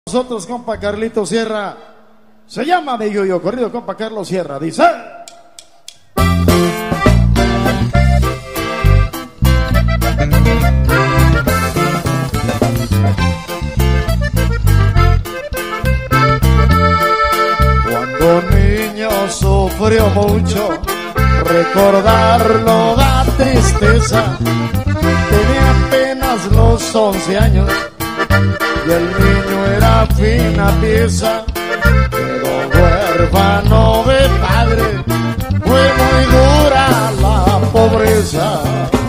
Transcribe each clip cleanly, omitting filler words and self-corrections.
Nosotros, compa Carlito Sierra, se llama Mi Yuyo, corrido compa Carlos Sierra, dice. Cuando niño sufrió mucho, recordarlo da tristeza. Tenía apenas los 11 años y el niño era fina pieza. Quedó huérfano de padre, fue muy dura la pobreza.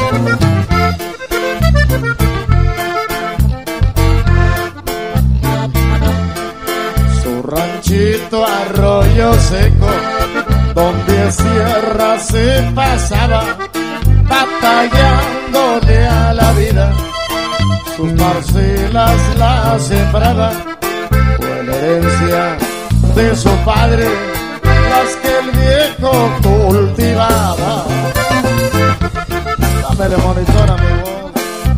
Su ranchito Arroyo Seco, donde Sierra se pasaba, batallándole a la vida. Sus parcelas las sembraba, fue la herencia de su padre, las que el viejo cultivaba. Dámele monitor a mi voz.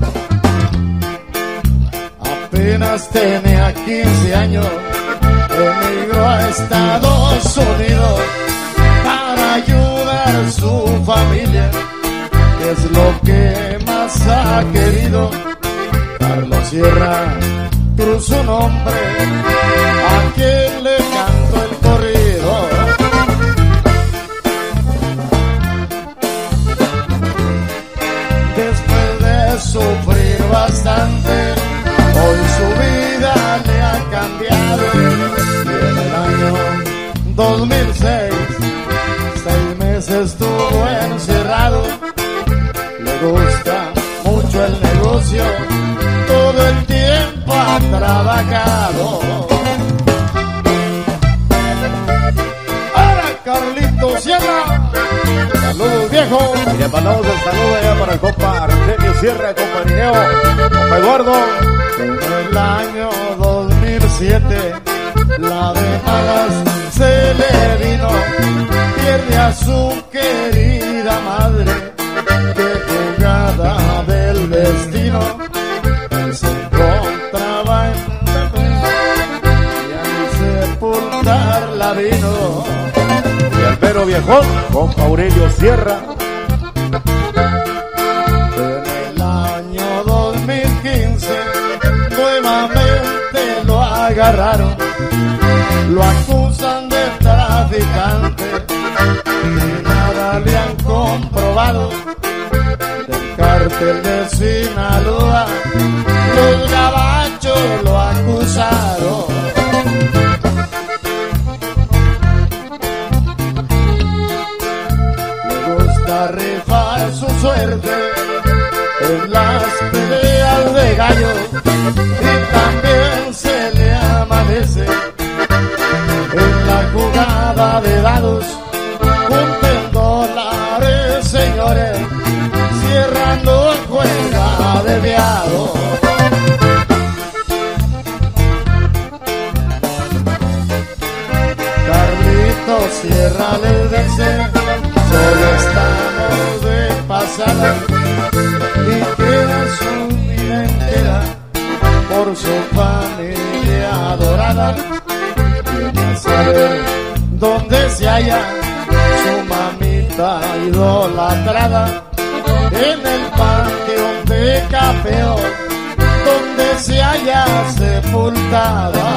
Apenas tenía 15 años, emigró a Estados Unidos para ayudar a su familia, que es lo que más ha querido. Carlos Sierra cruzó su nombre, a quien le canto el corrido. Después de sufrir bastante, hoy su vida le ha cambiado. Y en el año 2006, 6 meses estuvo encerrado. Le gusta mucho el negocio, todo el tiempo ha trabajado. Ahora Carlito Sierra, saludos viejo. Y le mandamos el saludo allá para el compa Artemio Sierra, compa Nineo, compa Eduardo. En el año 2007, la de malas se le vino, pierde a su querida madre. Qué jugada del destino, se encontraba y al sepultar la vino. Y al mero viejón, compa Aurelio Sierra. En el año 2015, nuevamente lo agarraron, lo acusan de traficante y nada le han comprobado. Del cártel de Sinaloa, los gabachos lo acusaron. Le gusta rifar su suerte en las peleas de gallos y también se le amanece en la jugada de dados. Junten dólares, señores, Sierra no juega de viado. Carlito Sierra les dice, solo estamos de pasada y queda su vida entera por su familia adorada. Viene a saber dónde se halla su mamita idolatrada, en el panteón de Capeo, donde se haya sepultada.